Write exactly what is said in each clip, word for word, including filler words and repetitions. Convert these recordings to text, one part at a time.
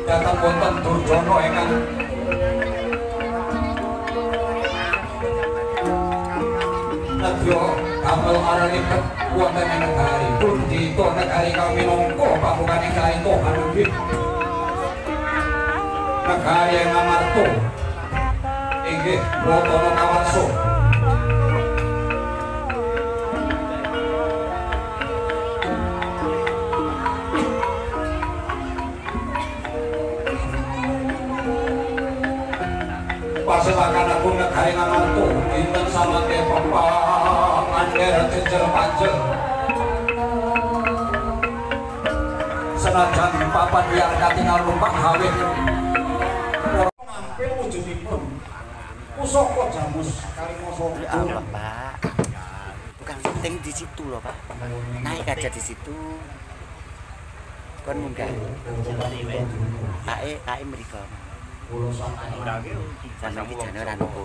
datang wonten Durjana ingkang Nadya damel aranipun wonten ing negari Bundita negari kami minangka pamungkaning Kaito Hanunggih negari Ngamarta inggih Watana Kawarsa Pasewakan Agung negari Ngamarta dinten samangke pepangander jejer panjel senajan papan liar katingal numpak hawit ngampil wujudipun pusaka jamus kalimasa ya Allah Pak bukan penting di situ loh Pak naik aja di situ kon munggah Pak E Pak E mriko sampe iki jane ora nopo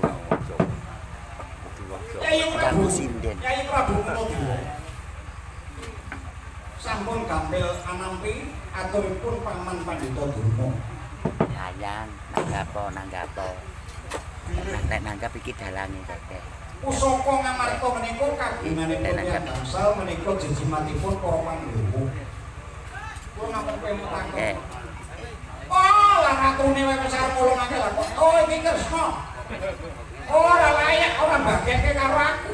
ganggu sinden Kyai Prabu Kuladewa sampun gampil anampi aturipun Paman Pandhita Durna sayang nanggapo nanggapo nek nanggap iki dalange kek pusaka Ngamarta menika kagunganipun tiyang gangsal menika jejimatipun para Pandhawa kula namung pemutaken oh lah ratune wae wis arep ngulungake lah kok oh iki Kresna ora layak ora bagiake karo aku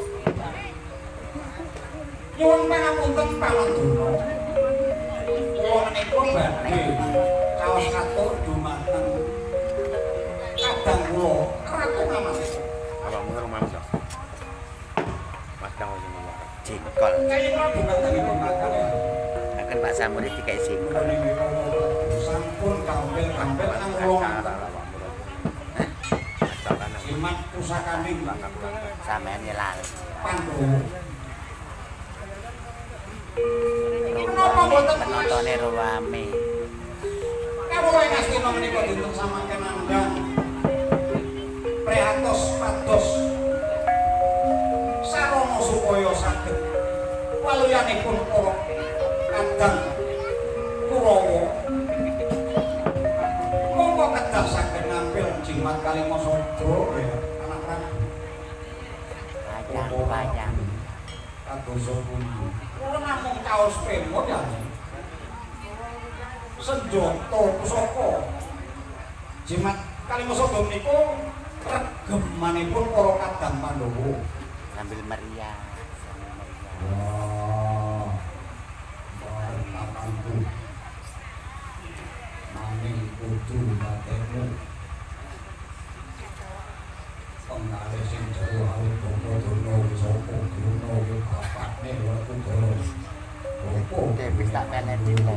nyuwun pangapunten Paman Durna kula menika badhe kaos katur dumateng kadang kula Ratu Ngamarta abang mun rumah Mas. Mas kang wis ngomong. jengkol Kyai Prabu kadangipun makane akan Pak Samuri dikai jengkol sampun gampil-gampil angulungan jimat pusakaning sampean nyelal Pandhawa penontone rame kawula ing Astina menika dinten samangke nandhang prihatos pados sarana supaya saged waluyanipun para kadang Kurawa monggo kedah saged nampil jimat Kalimasada ya anak Prabu panjang panjang kadosa pundi kula namung kaos pemot ya senjata pusaka jimat Kalimasada menika regemanipun para kadang Pandhawa sambil meriah sambil meriah wah bareng nanging kudu batemu pengalih sing jero awit Bapa Durna wis apa Durna wis bapakne waktu doro opo oke wis tak penetin lho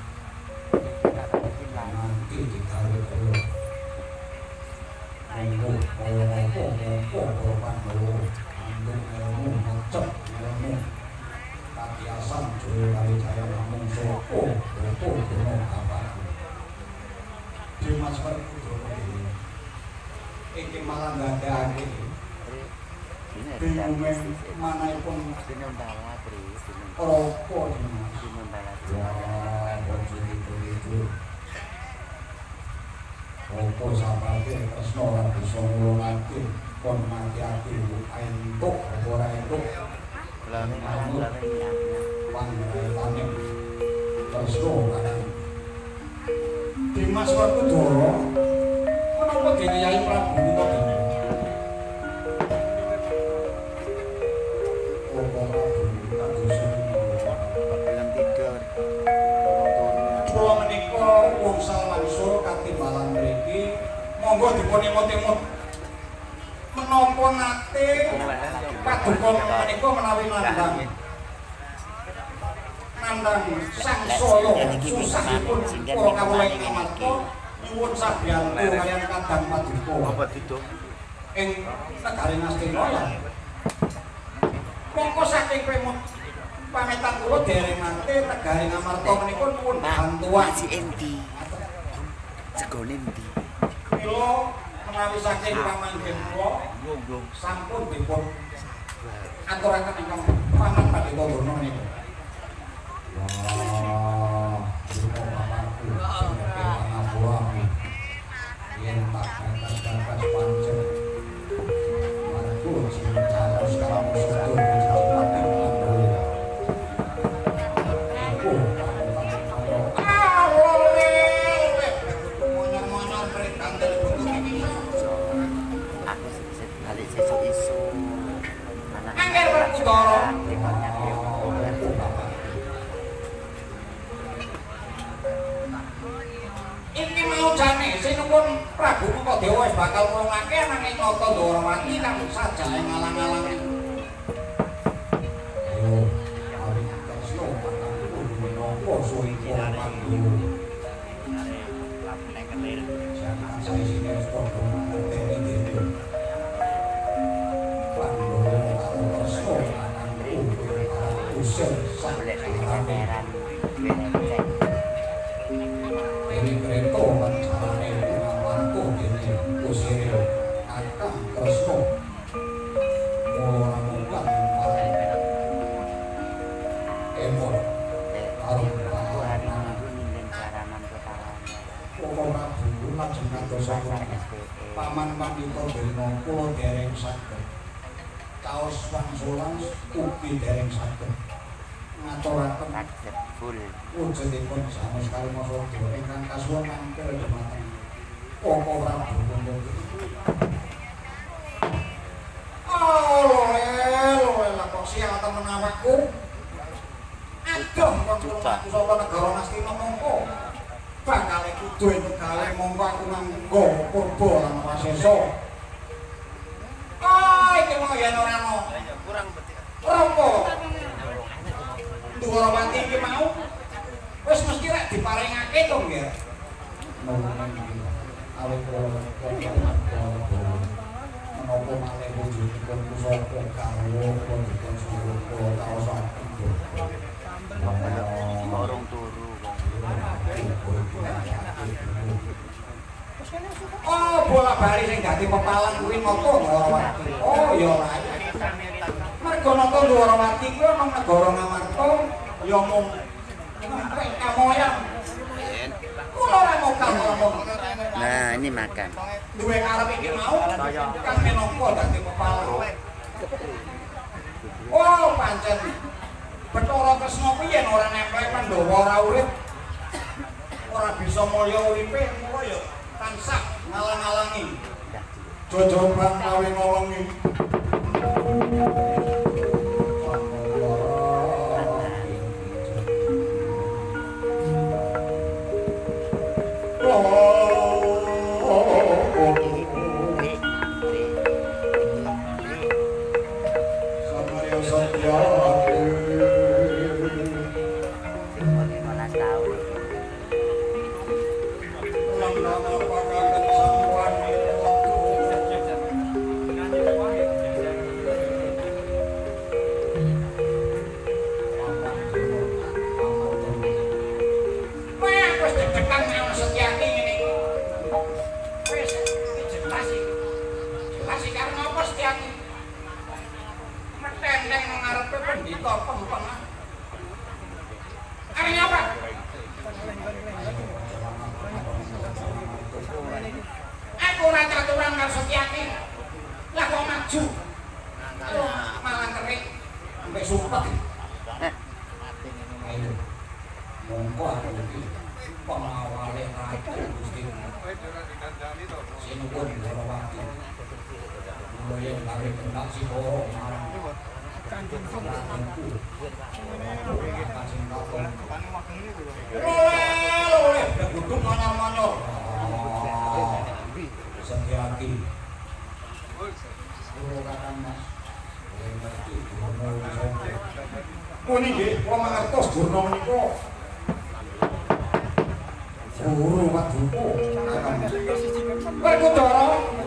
nanti digawe karo ayo opo opo opo Pandhawa andung ilmu ngecep ilmu kaki asam jero kali jaya namung sapa opo Durna bapakku Dimas Werkudara iki malah ndadekake bingung manahipun bingung bala Tri bingung rapa Dimas bingung bala wah bojo itu opo sabate Kresna ora bisa ngulungake kon mati ati entuk apa ora entuk lan lan pangraitane Kresna kadang Dimas Werkudara menapa dene Kyai Prabu Kuladewa opo Prabu kadosa belum tidur kula menika wong salmansur katimbalan mriki monggo dipun emot-emot menapa nate paduka menika menawi nandhang nandhang sangsaya susahipun para kawula ing Ngamarta nyuwun sabiyantu kaliyan kadang paduka Apa itu? ing negari Ngastina ya mongko saking pemut pametan kula dereng nate negari Ngamarta menika nyuwun bantuan si endi segone endi mila menawi saking pamanggen kula sampun dipun aturaken ingkang Paman Pandhita Durna menika wah Durna bapakku sing Iki mau jane sinupun Prabu Kadawa wis bakal ngulungake nanging Nata Dwarawati kang sajae ngalang-alangi. Ayo, mari kita sio patangku menapa suwi Pandu. Jangan saya sini wis padha ngerteni dhewe. Pandu karo sio patangku usir sampe kameran ini kereta carane ngamarku dene usir Kakang Kresna ora mungkin emon karo Pokok Prabu lajeng kadosa Paman Pandhita Bena kula dereng saged kaos wangsulan ugi dereng saged ngaturaken full wujudipun sama sekali masa ingkang kasuwun nampil dhumateng Pokok Prabu Pandhita. Oh, lho lho kok sial temen awakku. Aduh kok aku saka negara Ngastina mongko. Bakal kudu entekale mongko aku nganggo purba lan wasesa. Oh, iki mau yen ora ono. Kurang betik. Ora Dwarawati iki mau wis mesti rek diparingake to nggih. Awit menapa malih wujudipun pusaka karo pundhipun surupa kaosaken. Borong turu. Oh, bola bali sing dadi pepalan kuwi Nata Dwarawati. Oh, ya ora. Mergo Nata Dwarawati kuwi ana negara Ngamarta ya mung kamoyang. Kula ora mau kamu. Nah, ini makan. Duwe arep iki mau kang menapa dadi pepalan. Oh, pancen Bathara Kresna kuwi yen ora nempel Pandhawa ora urip. Ora bisa mulya uripe, mula ya tansah ngalang-alangi. Jojoban kawe nolongi. Kuni nggih, kula mangertos Durna menika guru Waduka. Werkudara,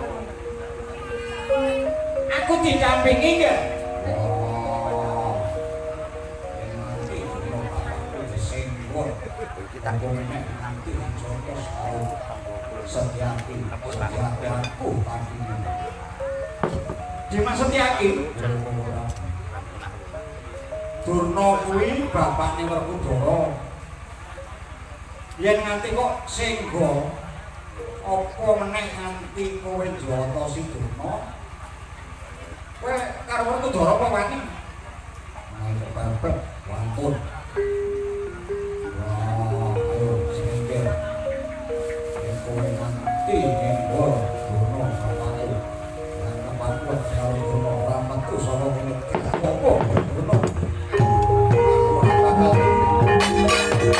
aku didampingi nggih. Wah. Yen nanti kula bapakku disenggol, kita ngomongnya nanti contoh karo Setyaki, Setyaki aku pancen. Dimas Setyaki. Durna kuwi bapakne Werkudara. Yen nganti kok senggo, apa meneh nganti kowe njata si Durna? Kowe karo Werkudara apa wani? Nah, babek wantun.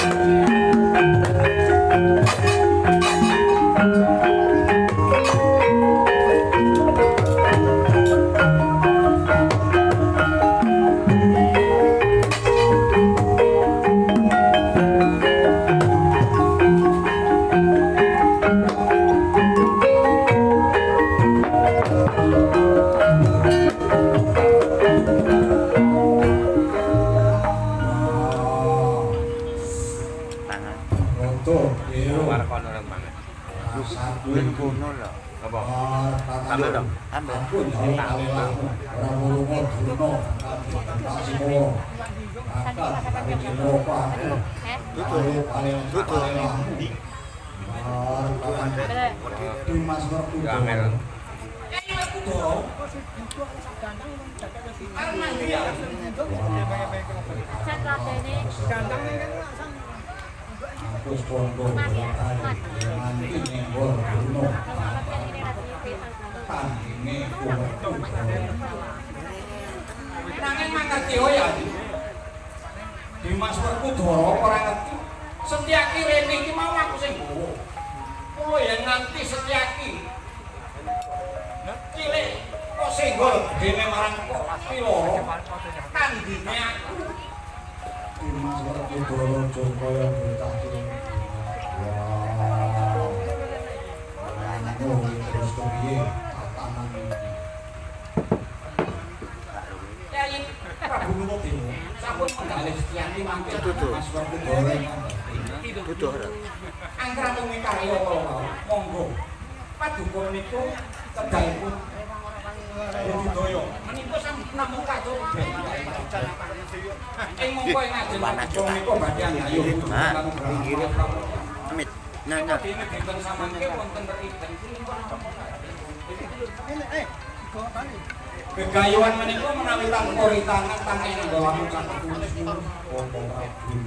Nanging mangerti ya. Dimas Werkudara ora ngerti. Setyaki rene iki mau aku sing gowo. Kulo ya nganti Setyaki. Cilik kok senggol dene marang kok piloro. Kandine aku. Dimas Werkudara Jokaya Bintati. Wah. Wow. Terus kepiye tatanan iki? Prabu Nurudin sampun menggalih Setyaki mangke Mas Werkudara butuh anggrami karya kala monggo paduka niku kedahipun budidaya menika sampun namung kados ing mongko ing ajeng paduka niku badhe ayo pinggire amit nah nah dene dinten samangke wonten riten eh kok bali Gegayuhan menika menawi tanpa ritangan tanpa nggawa katepunis Bapak Prabu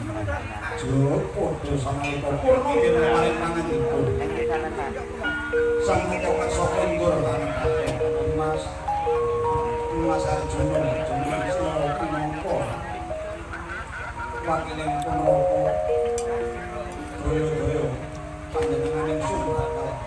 Joko sanalika purna nggih paring panganipun sang tokat Sokondor lan Mas Mas Arjuna jeneng Sura Pinangka wakiling Punroko Doyo-doyo panjenenganing Sumba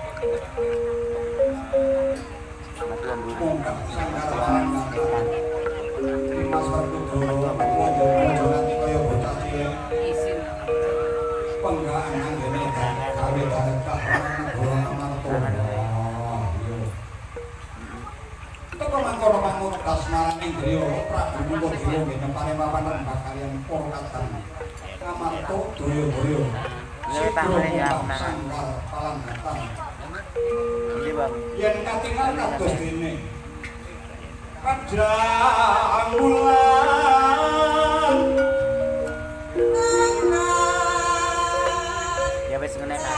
Mungkak sangkarawan Mas Werkudara ngojo nanti kaya bocah cilik penggaan anggene gawe barokah nang Amarta. Teko mangkono pangurtas marang Indriya Prabu Nurudin nggih nempane papan rembag kaliyan para kadang Amarta Doyo-doyo sangkar palambatan yen katingal kados dene Kajang Wulan ya wis ngene ta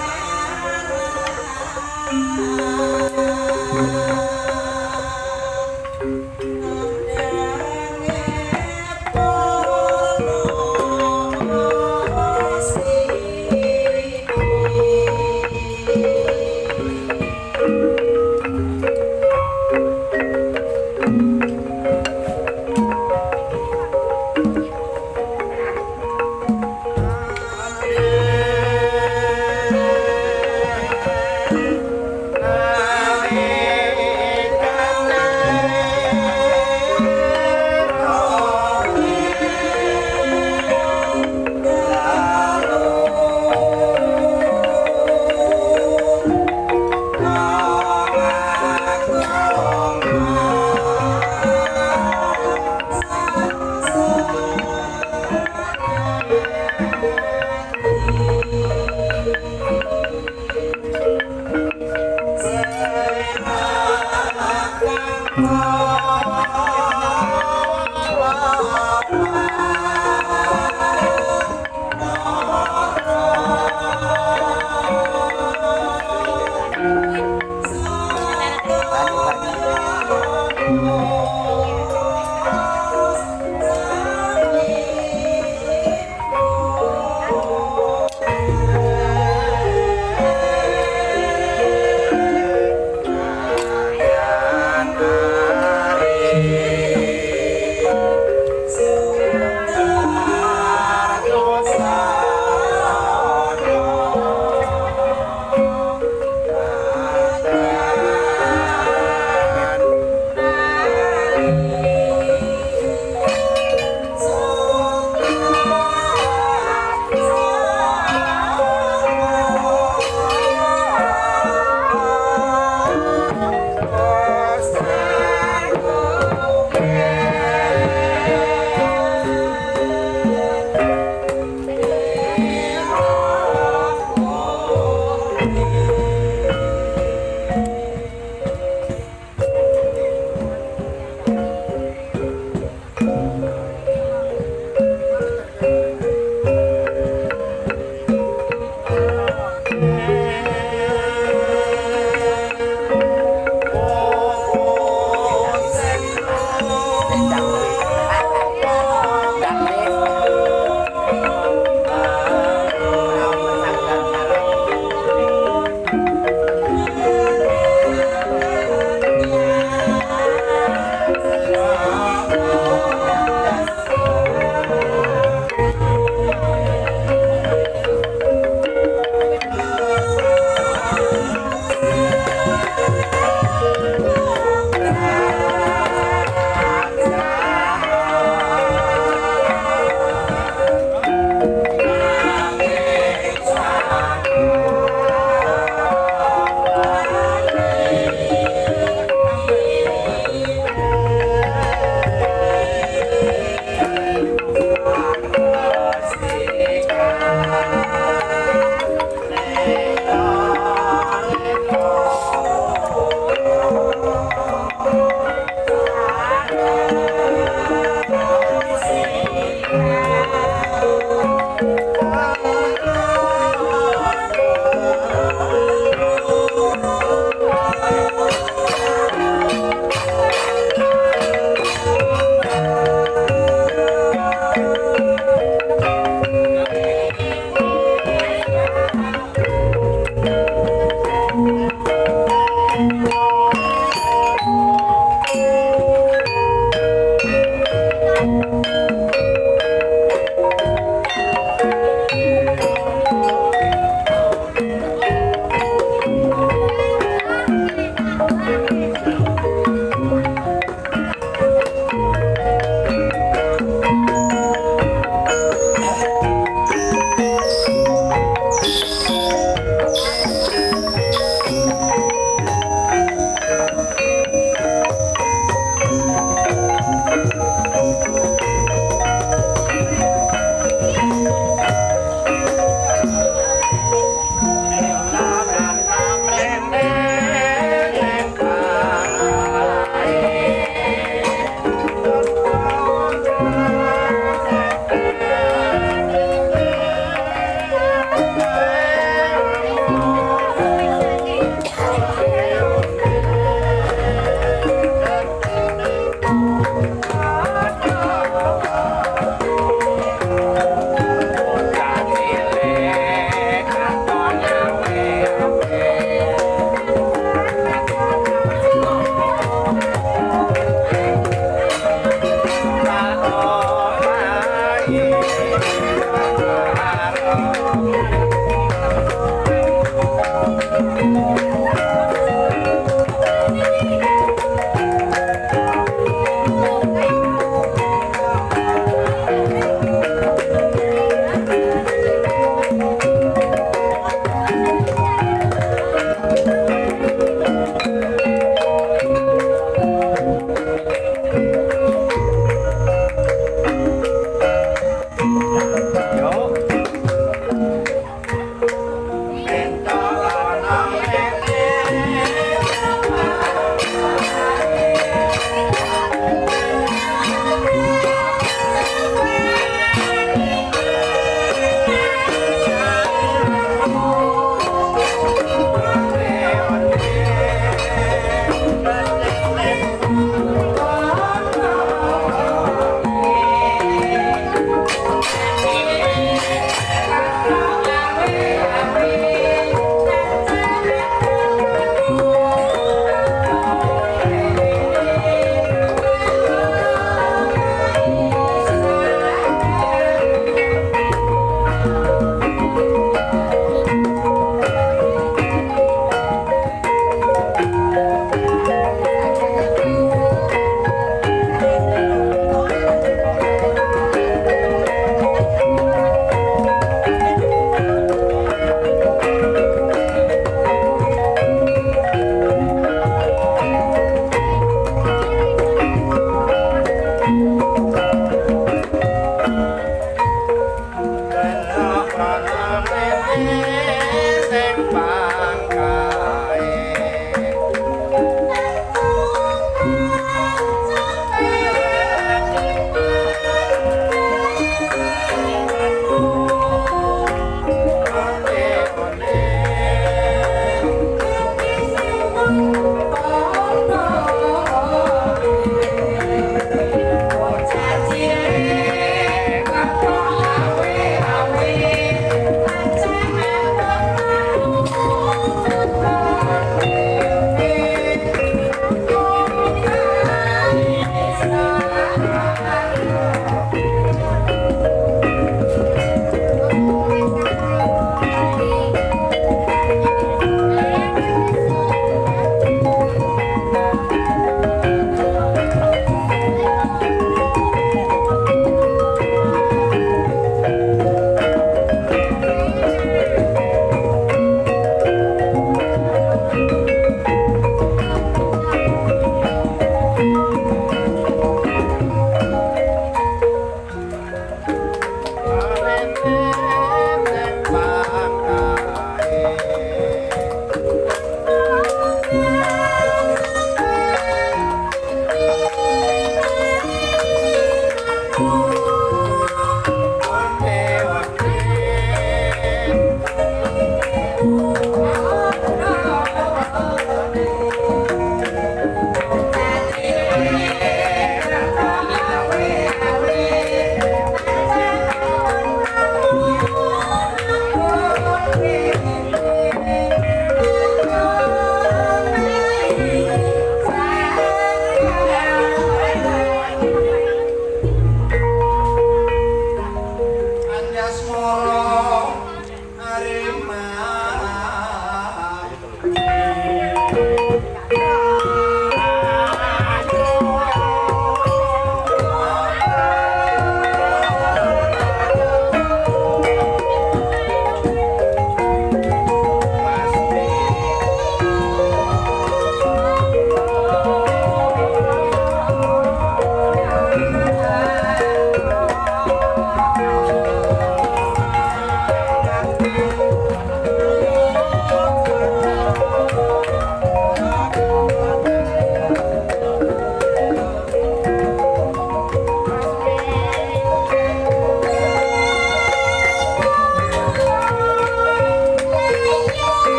Ayana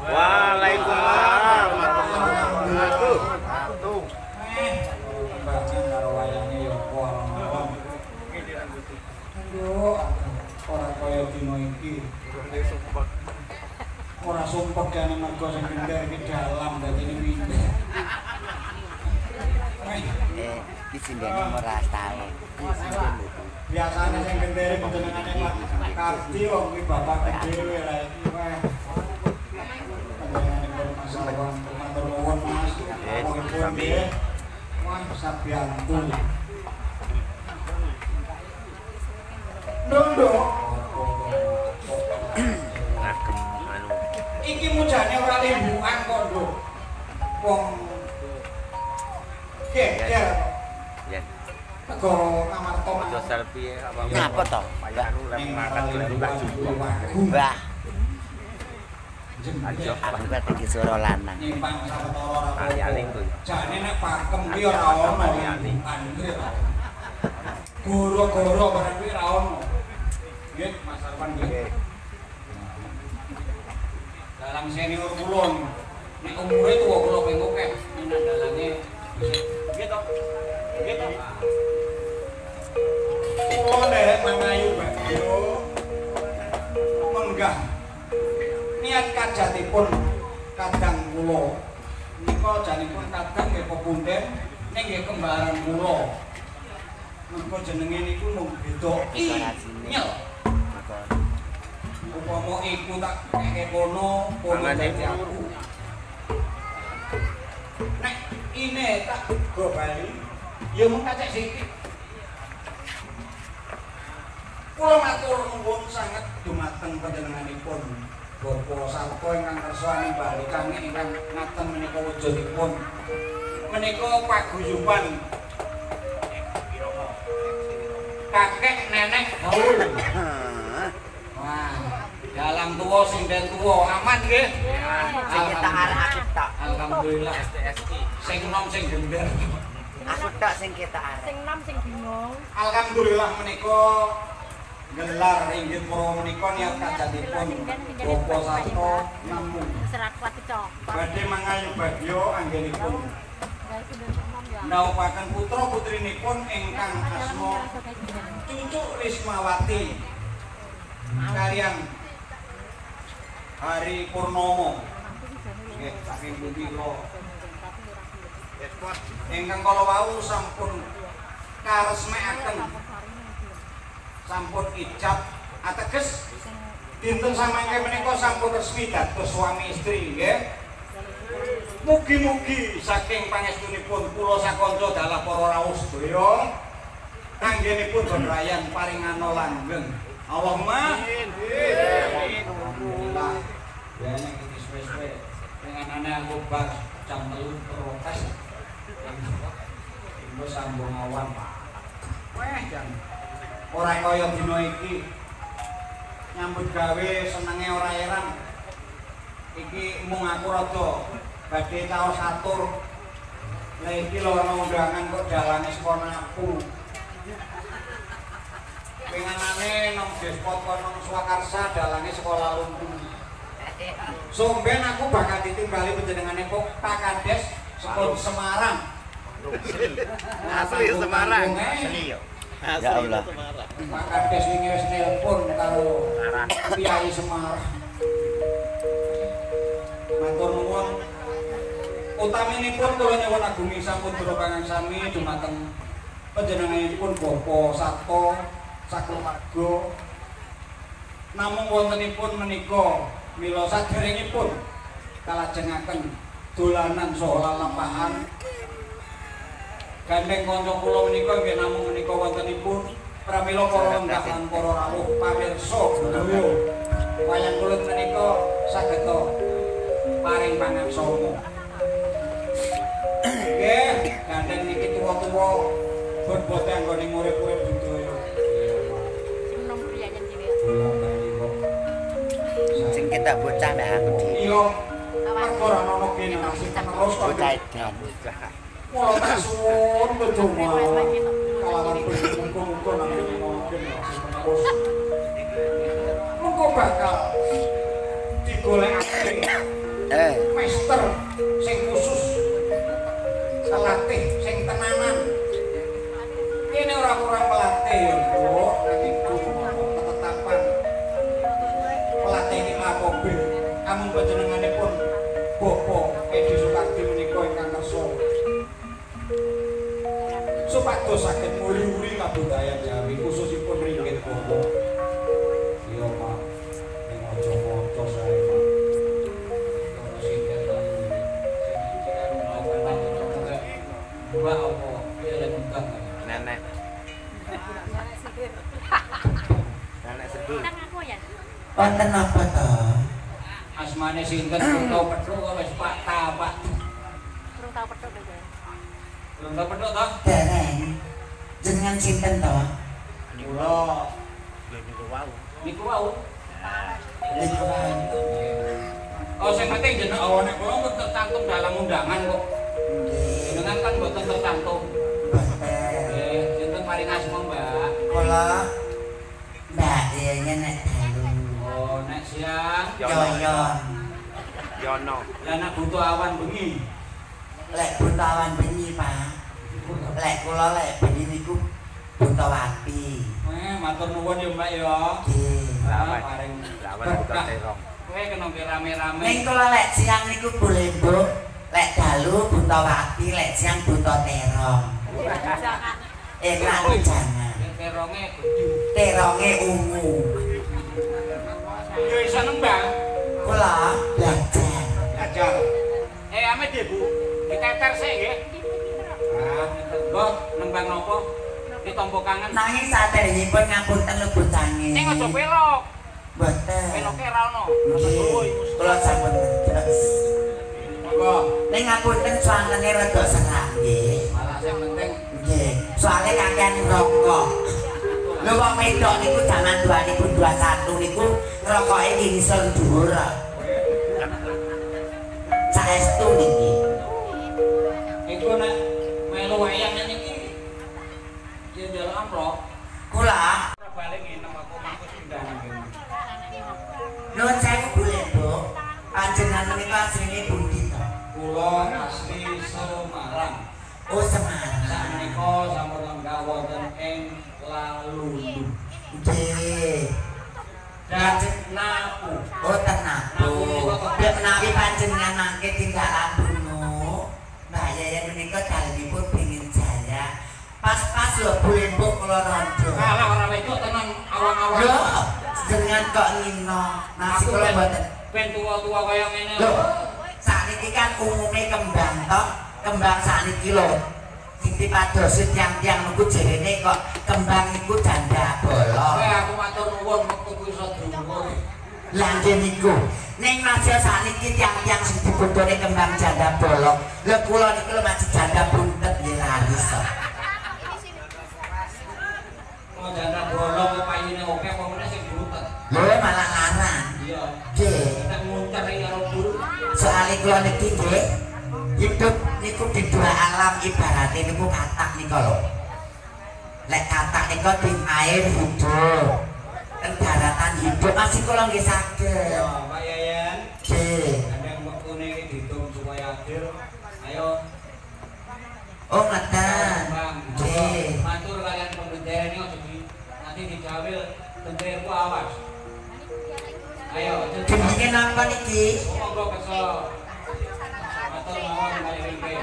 Waalaikumsalam. Aduh. Aduh. Eh, bangun karo wayange ya kono. Aduh, ora kaya dino iki. Ora sumpek kene mergo sing gender iki dalam dadi winter. Eh, iki sindene meras tae. Biasane sing gender jenengane Pak Kardi wong iki bapak dhewe ra iki weh. Matur nuwun Mas. Sami. Wah, sabiyantu. Ndondo. Ngagem anu. Iki mujane ora lembukan kok, Nduk. Wong geger. Ya. Negara Ngamarta. Aja selfie apa. Ngapa to? Kaya anu lek makan gelem Mbak Jumbo. Mbah, Aja aku kan iki suara lanang. Nyimpang sawetara ora. Aliyane kuwi. Jane nek pakem ki ora ono liyane. Goro-goro barang kuwi ora ono. Nggih, Mas Arwan nggih. Dalang senior kula nek umure tuwa kula ping akeh, menak dalange nggih to. Nggih to. Kula nderek mangayu bagyo. Menggah niat kajatipun kadang kula nika janipun kadang nggih pepunden ning nggih kembaran kula. Mergo jenenge niku mung beda nyel. Upama iku tak keke kono, kono dadi aku. Nek ine tak go bali, ya mung kacek sithik. Kula matur nuwun sanget dumateng panjenenganipun Bapak Sarto ingkang kersa nimbalikange ingkang ngaten menika wujudipun. Menika paguyuban kakek nenek gaul. Wah, dalang tuwa sinden tuwa aman nggih. Sing ketak arek aku tok. Alhamdulillah S T S I. Sing nom sing gender. Aku tok sing ketak arek. Sing enam sing bingung. Alhamdulillah menika gelar inggih para menika niat kajatipun Bapak Sarto namung Serat kuat cok. badhe mangayu bagyo anggenipun Guys, sudah enam ya. ndhawuhaken putra putrinipun ingkang asma Cucu Rismawati kaliyan Hari Purnomo. Nggih, saking pundi kula ingkang kala wau sampun karesmekaken sampun ijab ateges dinten samangke menika sampun resmi dados suami istri nggih. Mugi-mugi saking pangestunipun kula sakanca dalah para rawuh sedaya anggenipun benrayan paringana langgeng. Allahumma amin. Alhamdulillah. Ya nek iki suwe-suwe pengenane aku bar jam telu protes. Iku sambung awan. Weh jan. Ora kaya dina iki nyambut gawe senenge ora eran. Iki mung aku rada badhe caos atur. Lah iki lho ana undangan kok dalane saka Napu. Penganane nang despot kono Swakarsa dalange sekolah Lumpuh. Somben aku bakal ditimbali panjenengane kok Pak Kades saka Semarang. Asli Semarang. Asli yo. Ya Allah. Pak Kades wingi wis nelpon karo Kiai Semarang. Matur nuwun. Utaminipun kula nyuwun agungi sampun kula pangangsami dumateng panjenenganipun Bapak Sarto sakeluarga. Namung wontenipun menika mila saderengipun kalajengaken dolanan saha lalampahan gandeng kanca kula menika nggih namung menika wontenipun pramila para undhahan para rawuh pamirsa sedaya wayang kulit menika saged paring pangangsama. Nggih, gandeng niki tuwa-tuwa bot-bote anggone urip-urip budaya. Sing enam priyayan dhewe. Sing ketak bocah nek aku di. Iya. Ora ono kene masih terus kok. Bocah edan. Kula tak suwun pedonga. Kalawan muga-muga namine mungkin masih terus. Muga bakal digolekake Eh, master sing khusus pelatih sing tenanan ini orang kurang pelatih ya bro nanti ketetapan pelatih ini lakobe amun panjenengane pun Bopo Edi Sukarti menika ingkang kersa supados saged nguri-uri kabudayan Jawi khususipun ringgit Bopo iya Pak ning aja-aja sae Pak Mbak apa? Iya lagi ngutang Nenek. Nenek sedul. Nang aku ya. wonten apa to? asmane sinten Kunto Petruk kok wis Pak Ta Pak Kurang tahu petuk deh. Kunto Petruk toh? Dereng. Jenengan sinten to? Kula Niku wau. niku wau. Niku wae. Oh sing penting jeneng oh nek kula mboten tercantum dalam undangan kok. Nggih. Jenengan kan mboten tercantum. Boten. Nggih, sinten paring asma Mbak? Kula Mbak Dene nek dalu. Oh nek siang Yoyon. Yono. lah nek butuh awan bengi. Lek buntawan bengi, Pak. Lek kula lek bengi niku Buntawati. Eh matur nuwun ya Mbak ya. Nggih. Lawan. paring Lawan buta terong. kowe kena rame-rame. Ning kula lek siang niku Bulembuk, lek dalu Buntawati, lek siang Bunta Terong. Jangan. Eh kan jangan. Teronge gede. Teronge ungu. Yo iso nembang. Kula belajar. Ajar. Eh ame deh Bu. Diteter sik nggih. Ah, nggo nembang napa? Ditampa kangen. Nanging saderengipun ngapunten lho bocange. Ning aja pelok. Mboten. Peloke ra ono. Nggih. Kula sampun ngertos. Monggo. Ning ngapunten swangene rada serak nggih. Malah sing penting Nggih. Soale kakean rokok. Lho wong wedok niku jaman dua ribu dua puluh satu niku rokoke ngisor dhuwur. Saestu niki. iku nek melu wayang niki. Ya njaluk amplop. Kula Ora balik ngene aku mangko sindang ngene. nuwun sewu boleh, Bu. Panjenengan menika asline pundi to? Kula asli Semarang. Oh, Semarang. Sakmenika sampun lenggah wonten ing Lalulu. Nggih. Dan Napu. Oh, tenang, Bu. Nek menawi panjenengan mangke tindakan bunuh, Mbak Yayan menika dalemipun pengin jaya. Pas-pas lho Bu kula rondo. Kalah ora wedok tenang awang-awang. Lho, jenengan kok ngino. Nasi kula mboten. Ben tuwa-tuwa kaya ngene. Lho, sakniki kan umume kembang tok, kembang sakniki lho. Sing dipadosi tiang-tiang niku jerene kok kembang niku janda bolong. Kowe aku matur nuwun wektu ku iso dhuwur. Lah nggih niku. Ning masih sakniki tiang-tiang sing dibodhone kembang janda bolong. Lho kula niku lho masih janda buntet nggih laris kok. Mau janda bolong kok payune oke apa meneh sing buntet. Lho malah larang. Iya. Nggih. Kita nguncer karo guru. Soale kula niki nggih hidup niku di dua alam ibaratnya niku katak nika lho. Lek katak nika di air hidup. Ten daratan hidup masih kula nggih saged. Ya, Pak Yayan. Nggih. Kadang wektune iki dihitung supaya adil. Ayo. Oh ngeten. Bang. Nggih. Matur kalian pembendera ini ojo di nanti dijawil benderaku awas. Ayo. Gendinge napa niki? Monggo kesel. Matur mawon kali ringke.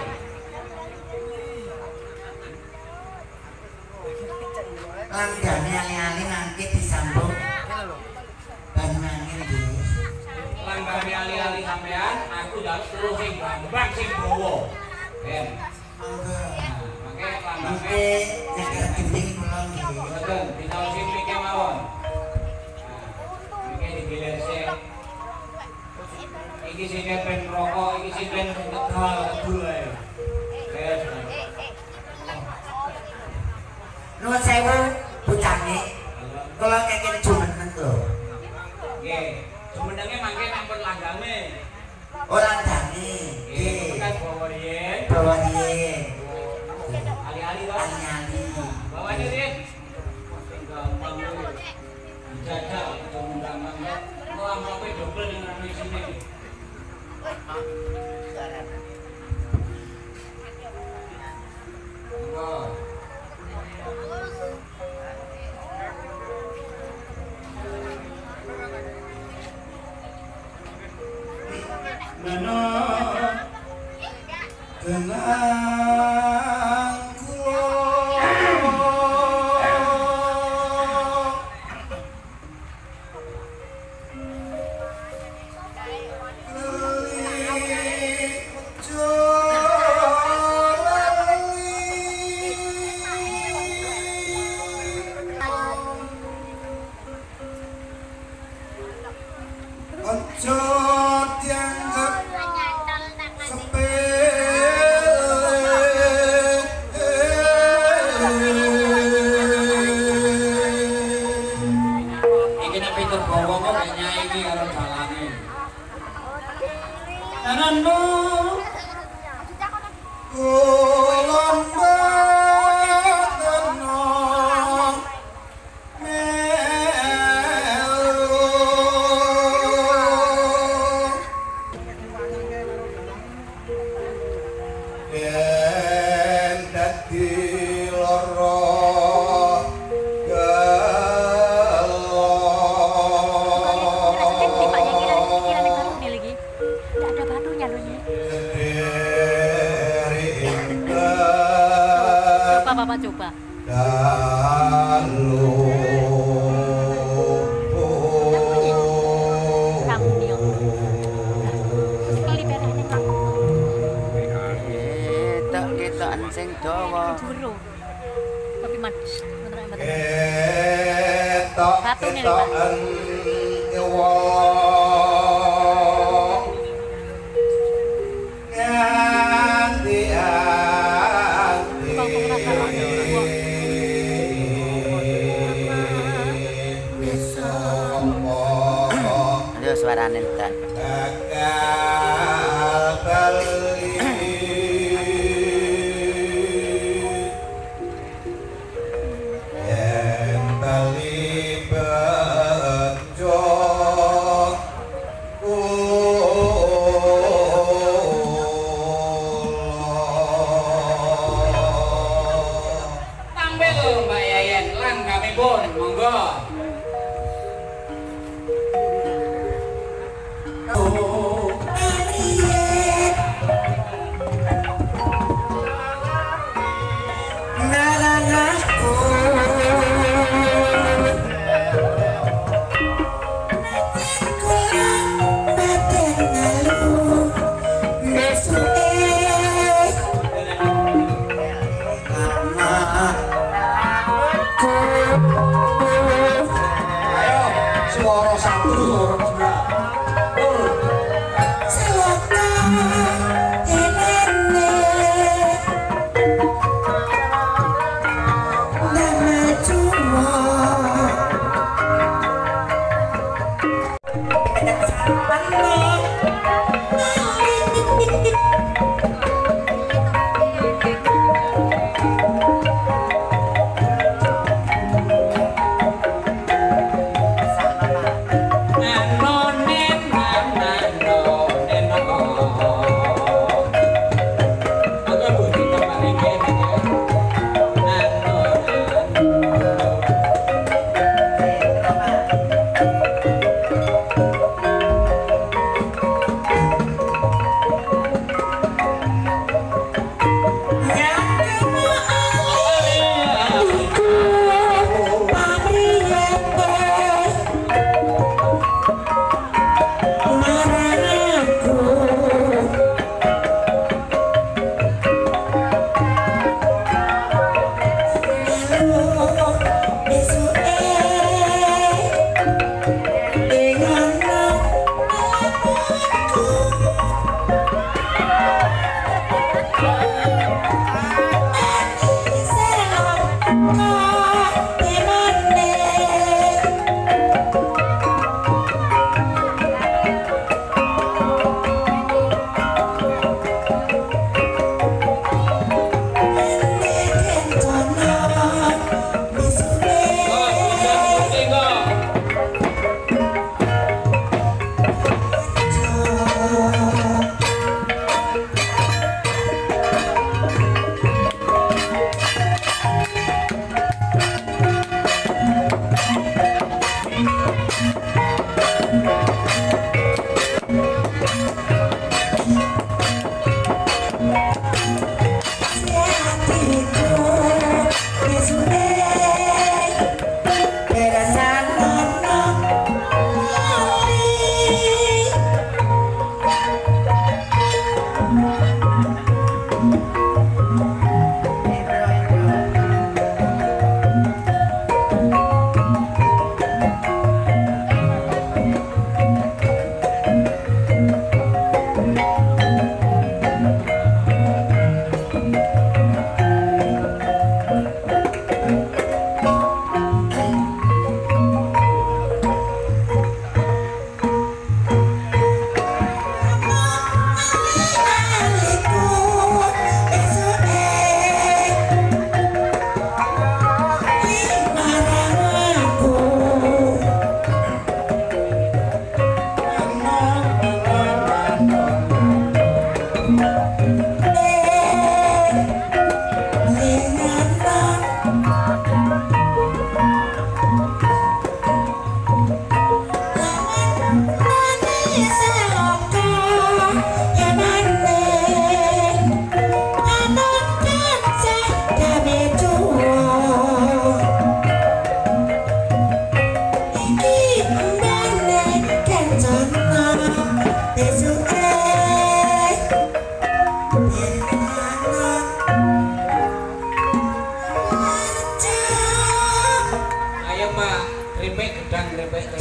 Langgane ali-ali mangke disambung. Banyuwangi nggih. Langgane ali-ali sampean, aku njaluk terus sing bambang sing bawa. Ben. Monggo. Mangke langgane Mangke nyeker gending kula nggih. Betul, ditaruh sini mike mawon. Mike digilir sih. Iki sing ben rokok, iki sing ben tegal kedul ae. Wes. Nuwun sewu bocane. Kula kekene jumeneng lho. Nggih. Jumenenge mangke nampun langgame. Ora dane. Nggih, Nggih. kan bawa riyen. Bawa riyen. Ali-ali to. Ali-ali. Bawa riyen. Gampang kuwi. Jajal undangan. Kok amplopé dobel ning nang sini. Bapak coba. Sing dawa. Juru. Tapi man. Ketok ketoken nyawa. Nganti ati. Ayo suarane entar. Bakal bali.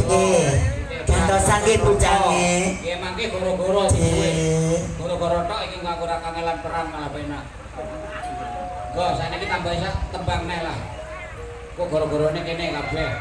Nggih. Gantosan nggih bujange. Nggih mangke goro-goro iki. Goro-goro tok iki nganggo ora kangelan perang malah penak. Go, saiki tambah sak tembang neh lah. Kok goro-gorone kene kabeh.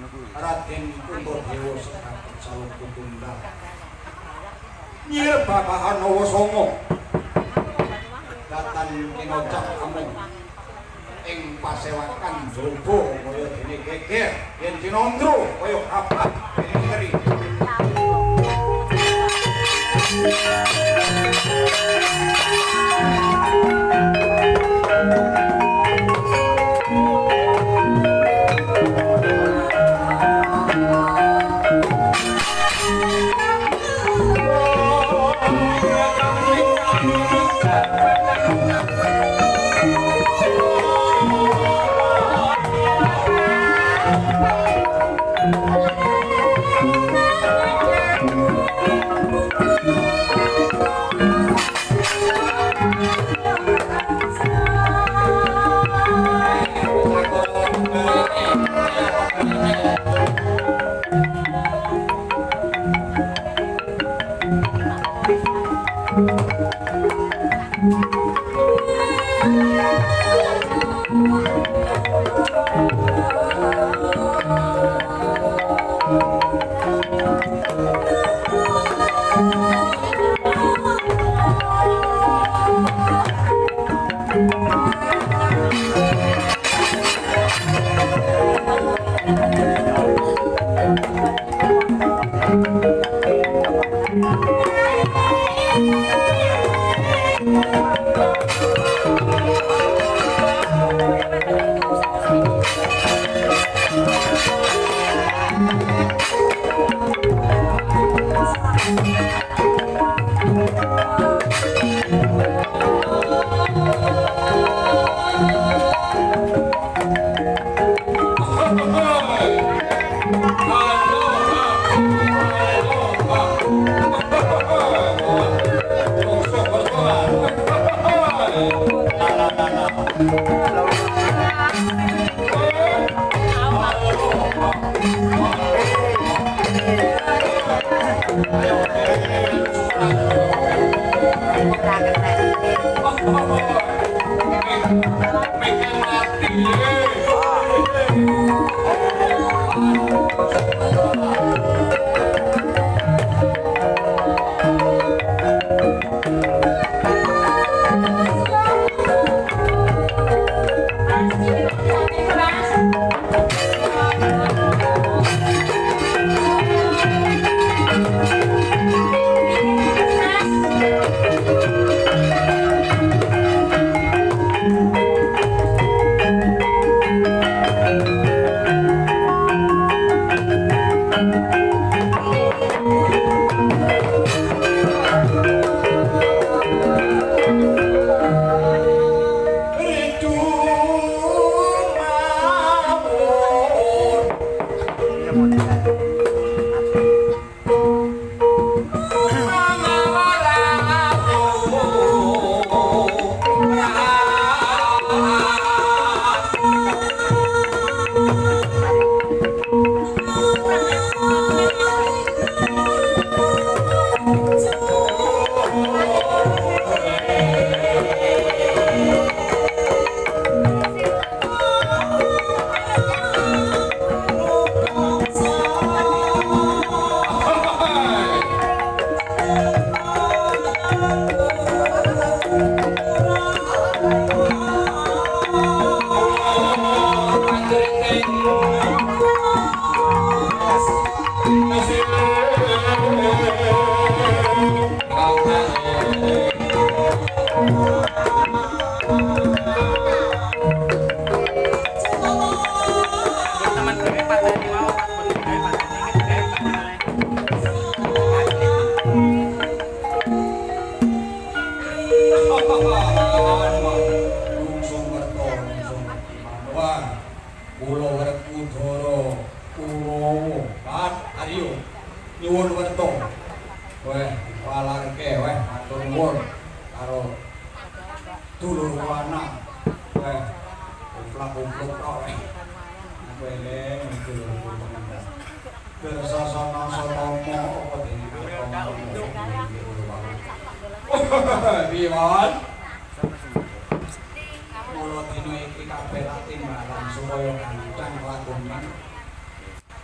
Raden Kuntadewa Sekar Salung Kutundal Nyir Babahan Nawasanga datan kinocap amung ing pasewakan Jobo kaya dene geger yen Cinandra kaya kapat dene ngeri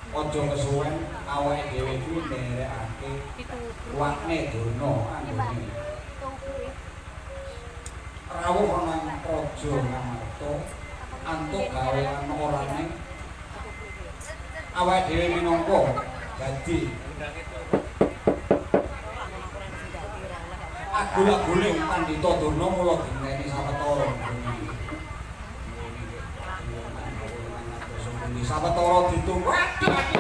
Aja kesuwen awake dhewe kuwi nderekake wakne durna anggone. Rawuh ana praja Ngamarta antuk gawean ora ning awake dhewe minangka dadi agul-agule Pandhita Durna mula dineni sawetara. Sawetara ditunggu. Waduh iki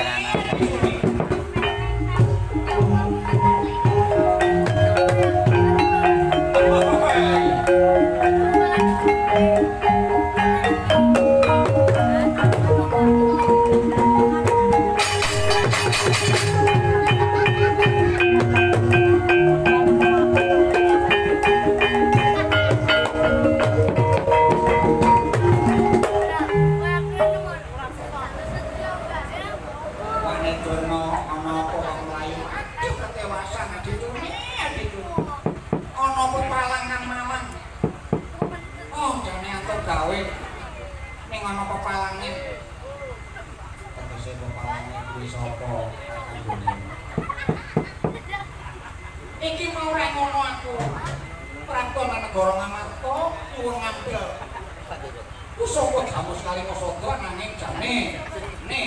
iki mau rek ngono aku. Praptana negara Ngamarta nyuwun ngambil. Ku sapa jamu sekali Masada nanging jane. Ne.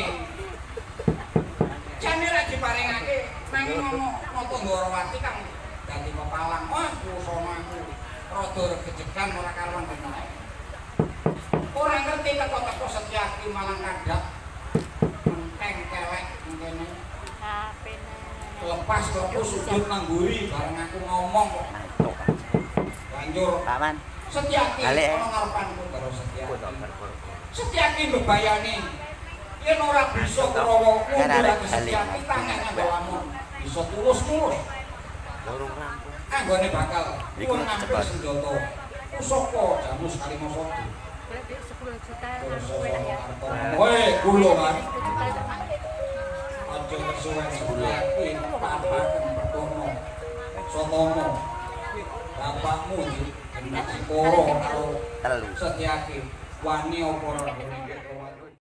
Jane ra diparingake nanging ngono Nata Ndwarawati kang dadi pepalang. Wah, kusana aku. Rada regejegan ora karuan tenan. Ora ngerti teko-teko Setyaki malang kadhak. Menteng kelek ngene. Lepas kok sujud nang mburi bareng aku ngomong kok. Banjur Paman. Setyaki ana ngarepanku karo Setyaki. Setyaki mbebayani yen ora bisa Kurawa mundur Setyaki tangan nggawamu bisa tulus-tulus. Lorong rampung. Anggone bakal nyuwun ngambil senjata pusaka jamu sekali Masada. sepuluh juta. Woi, kula kan. Aja kesuwen Setyaki papaken perkono. Sotomo. Bapakmu iki jeneng Sikoro karo Telu. Setyaki wani apa ora